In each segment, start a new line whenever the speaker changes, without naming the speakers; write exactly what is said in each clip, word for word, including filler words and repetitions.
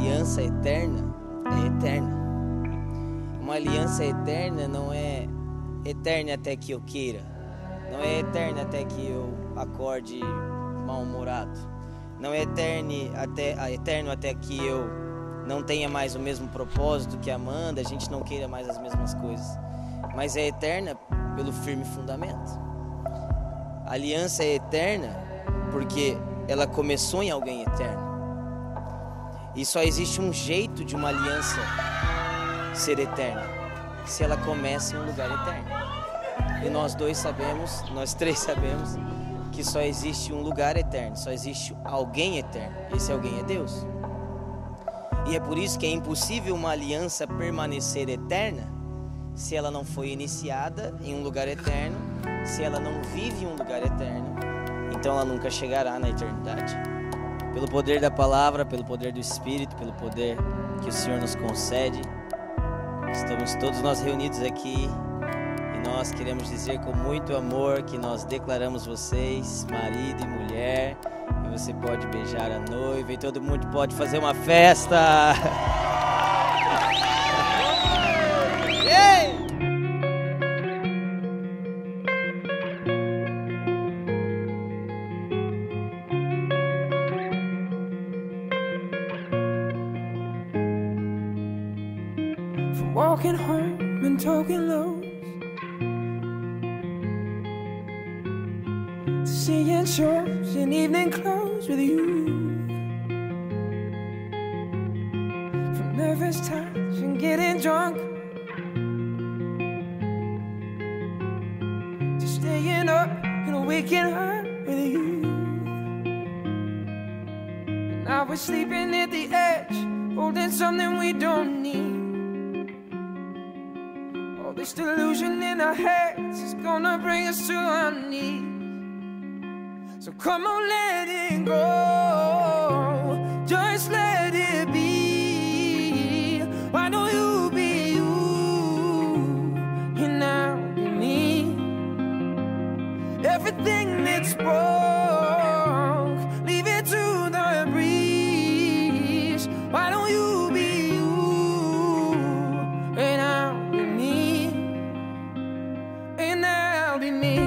aliança eterna é eterna. Uma aliança eterna não é eterna até que eu queira. Não é eterna até que eu acorde mal-humorado. Não é eterno até, eterno até que eu não tenha mais o mesmo propósito que a Amanda, a gente não queira mais as mesmas coisas. Mas é eterna pelo firme fundamento. A aliança é eterna porque ela começou em alguém eterno. E só existe um jeito de uma aliança ser eterna, se ela começa em um lugar eterno. E nós dois sabemos, nós três sabemos, que só existe um lugar eterno, só existe alguém eterno. Esse alguém é Deus. E é por isso que é impossível uma aliança permanecer eterna se ela não foi iniciada em um lugar eterno, se ela não vive em um lugar eterno, então ela nunca chegará na eternidade. Pelo poder da palavra, pelo poder do Espírito, pelo poder que o Senhor nos concede, estamos todos nós reunidos aqui e nós queremos dizer com muito amor que nós declaramos vocês marido e mulher, e você pode beijar a noiva e todo mundo pode fazer uma festa.
Walking home and talking lows, seeing shows in evening clothes with you, from nervous touch and getting drunk, to staying up and waking up with you. And I was sleeping at the edge, holding something we don't need. This delusion in our heads is gonna bring us to our knees. So come on, let it go, just let it be. Why don't you be you, and I'll be me. Everything that's broke, leave it to the breeze. Why don't you be you, and I'll be me, and I'll be me.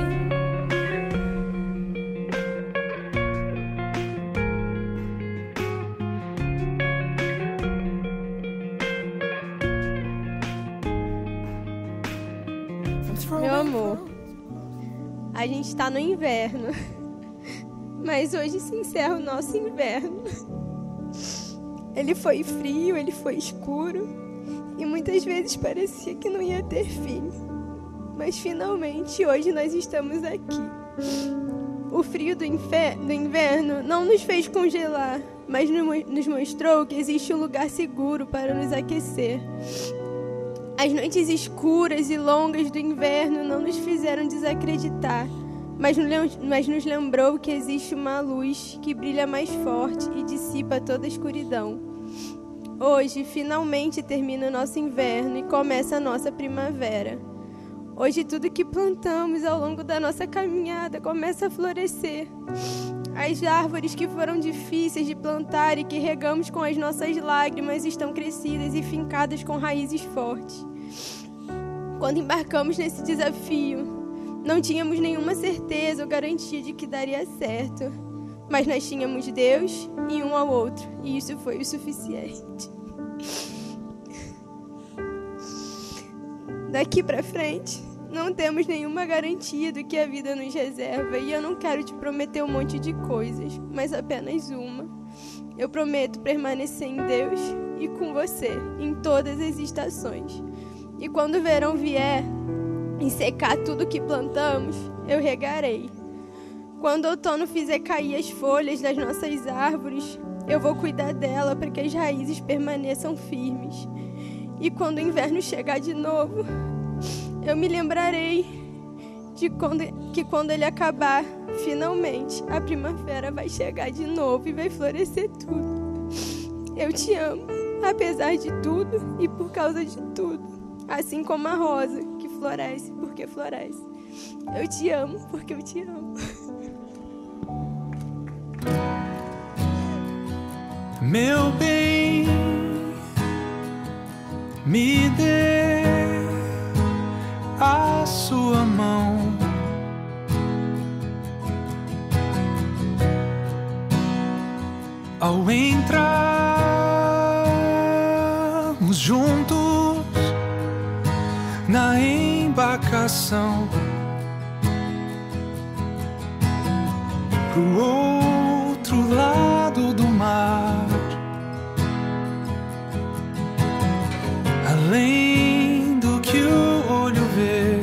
Meu amor, a gente tá no inverno, mas hoje se encerra o nosso inverno. Ele foi frio, ele foi escuro e muitas vezes parecia que não ia ter fim. Mas finalmente hoje nós estamos aqui. O frio do, do inverno não nos fez congelar, mas nos mostrou que existe um lugar seguro para nos aquecer. As noites escuras e longas do inverno não nos fizeram desacreditar, mas nos lembrou que existe uma luz que brilha mais forte e dissipa toda a escuridão. Hoje, finalmente termina o nosso inverno e começa a nossa primavera. Hoje, tudo que plantamos ao longo da nossa caminhada começa a florescer. As árvores que foram difíceis de plantar e que regamos com as nossas lágrimas estão crescidas e fincadas com raízes fortes. Quando embarcamos nesse desafio, não tínhamos nenhuma certeza ou garantia de que daria certo, mas nós tínhamos Deus e um ao outro, e isso foi o suficiente. Daqui pra frente, não temos nenhuma garantia do que a vida nos reserva, e eu não quero te prometer um monte de coisas, mas apenas uma. Eu prometo permanecer em Deus e com você em todas as estações. E quando o verão vier e secar tudo que plantamos, eu regarei. Quando o outono fizer cair as folhas das nossas árvores, eu vou cuidar dela para que as raízes permaneçam firmes. E quando o inverno chegar de novo, eu me lembrarei de quando, que quando ele acabar, finalmente, a primavera vai chegar de novo e vai florescer tudo. Eu te amo, apesar de tudo e por causa de tudo. Assim como a rosa, que floresce porque floresce. Eu te amo porque eu te amo.
Meu bem, me dê a sua mão. Ao entrarmos juntos na embarcação pro outro lado do mar, além do que o olho vê,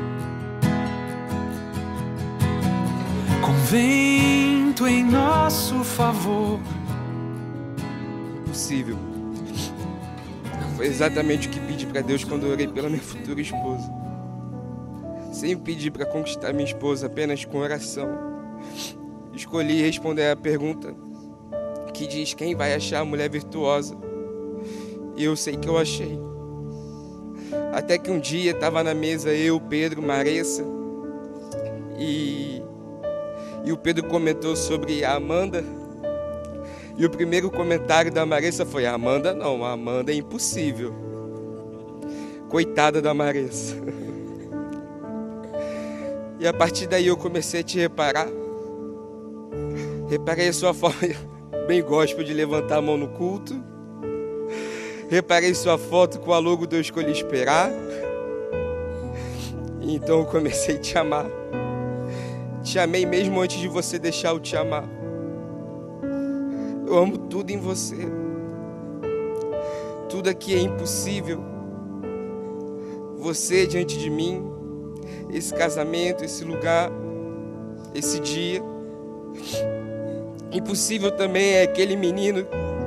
com vento em nosso favor.
Impossível. Foi exatamente o que pedi para Deus quando eu orei pela minha futura esposa. Sem pedir para conquistar minha esposa, apenas com oração. Escolhi responder a pergunta que diz quem vai achar a mulher virtuosa. E eu sei que eu achei. Até que um dia estava na mesa eu, Pedro, Maressa, e, e o Pedro comentou sobre a Amanda. E o primeiro comentário da Maressa foi: a Amanda não, a Amanda é impossível. Coitada da Maressa. E a partir daí eu comecei a te reparar. Reparei a sua forma bem gospel de levantar a mão no culto. Reparei sua foto com a logo do Eu Escolhi Esperar. E então eu comecei a te amar. Te amei mesmo antes de você deixar eu te amar. Eu amo tudo em você. Tudo aqui é impossível. Você diante de mim, esse casamento, esse lugar, esse dia. Impossível também é aquele menino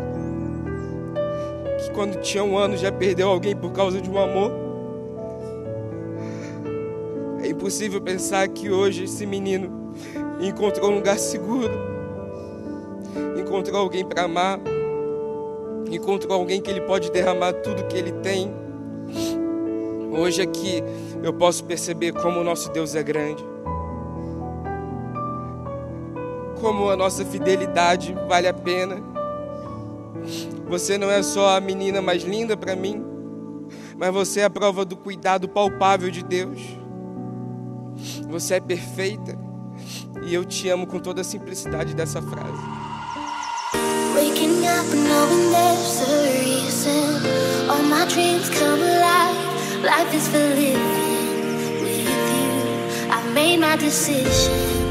que quando tinha um ano já perdeu alguém por causa de um amor. É impossível pensar que hoje esse menino encontrou um lugar seguro. Encontrou alguém para amar, encontrou alguém que ele pode derramar tudo que ele tem. Hoje aqui eu posso perceber como o nosso Deus é grande, como a nossa fidelidade vale a pena. Você não é só a menina mais linda para mim, mas você é a prova do cuidado palpável de Deus. Você é perfeita e eu te amo com toda a simplicidade dessa frase.
Waking up and knowing there's a reason. All my dreams come alive. Life is for living with you. I've made my decision.